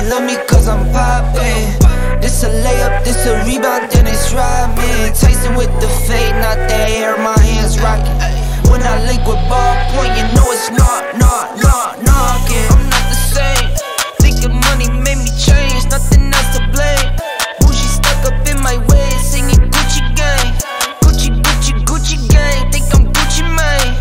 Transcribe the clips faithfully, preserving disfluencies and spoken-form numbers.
love me cause I'm poppin'. This a layup, this a rebound, then it's robbing. Tyson with the fade, not the air, my hands rockin'. When I link with ballpoint, you know it's not, not, not, knockin'. I'm not the same. Thinking money made me change, nothing else to blame. Bougie stuck up in my way, singing Gucci gang. Gucci, Gucci, Gucci gang, think I'm Gucci Mane.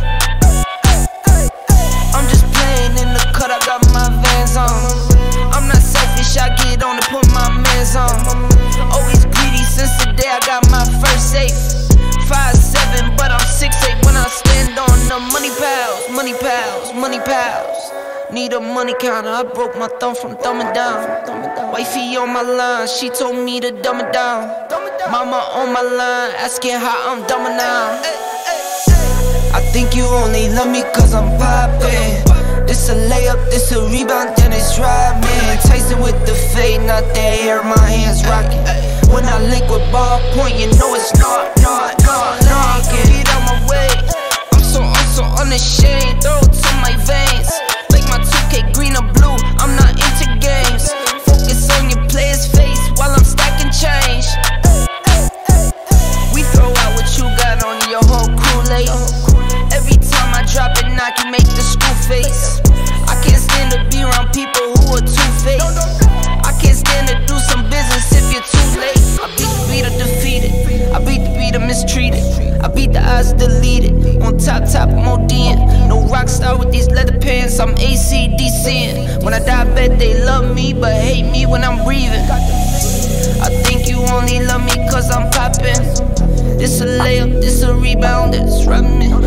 I'm just playing in the cut, I got my Vans on. I'm not selfish, I get on and put my mans on. Always greedy since the day I got my first safe. Five seven, but I'm six eight when I stand on the money pals, money pals, money pals. Need a money counter, I broke my thumb from thumbing down. Wifey on my line, she told me to dumb it down. Mama on my line, asking how I'm dumbing now. I think you only love me cause I'm poppin'. This a layup, this a rebound, then it's robbing. Tyson with the fade, not the air, my hands rockin'. When I link with ballpoint, you know it's not, not, not, knockin'. Get out my way, I'm so, I'm so unashamed. Throats on my veins, like my two K green or blue, I'm not into games. Focus on your player's face while I'm stacking change. We throw out what you got on your whole crew late. Every time I drop it, knock you make the screw face. I can't stand to be around people who are two-faced. I can't stand to do some business if you're too late. I beat the beat or defeated, I beat the beat or mistreated, I beat the odds deleted. On top, top, I'm ODing. No rock star with these leather pants, I'm A C D C'ing. When I die, I bet they love me, but hate me when I'm breathing. I think you only love me cause I'm poppin'. This a layup, this a rebound, it's rubbing me.